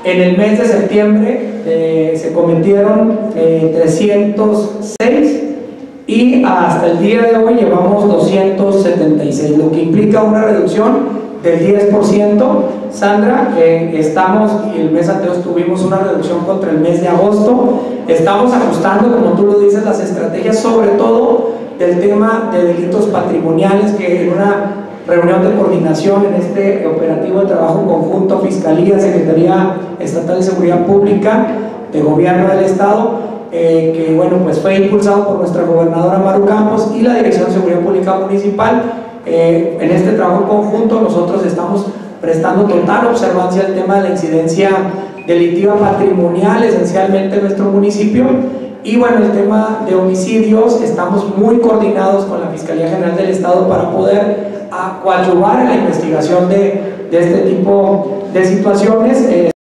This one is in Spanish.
En el mes de septiembre se cometieron 306 y hasta el día de hoy llevamos 276, lo que implica una reducción del 10%. Sandra, estamos, y el mes anterior tuvimos una reducción contra el mes de agosto. Estamos ajustando, como tú lo dices, las estrategias, sobre todo del tema de delitos patrimoniales, que en una reunión de coordinación en este operativo de trabajo conjunto, Fiscalía, Secretaría Estatal de Seguridad Pública, de Gobierno del Estado, que bueno, pues fue impulsado por nuestra gobernadora Maru Campos y la Dirección de Seguridad Pública Municipal. En este trabajo conjunto nosotros estamos prestando total observancia al tema de la incidencia delictiva patrimonial, esencialmente en nuestro municipio. Y bueno, el tema de homicidios, estamos muy coordinados con la Fiscalía General del Estado para poder coadyuvar en la investigación de este tipo de situaciones.